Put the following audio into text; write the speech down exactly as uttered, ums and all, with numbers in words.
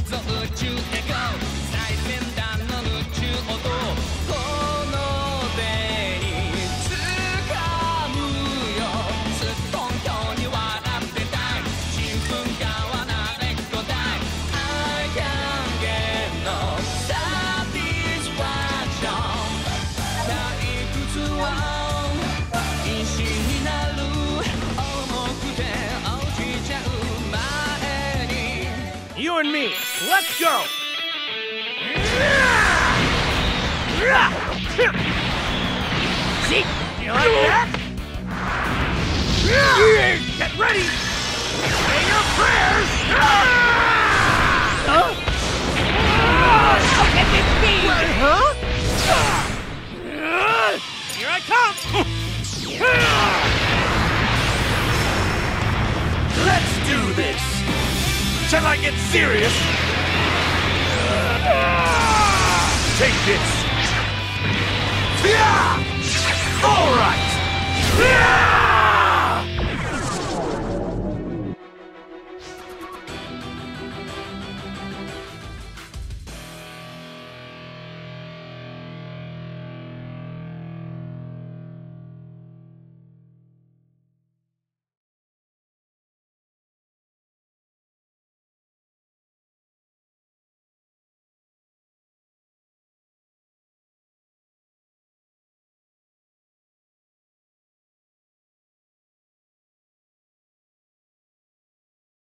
ぞ宇宙へ GO 最先端の宇宙をどうこの手に掴むよすっとんきょうに笑ってたいちんぷんかんはなれっこだい I can get no satisfaction 退屈は禁止になる重くて落ちちゃう前に You and me, let's go! See? You like that? Get ready! Say your prayers! Huh? Look at this speed! Huh? Here I come! Let's do this! Shall I get serious? Take this! All right!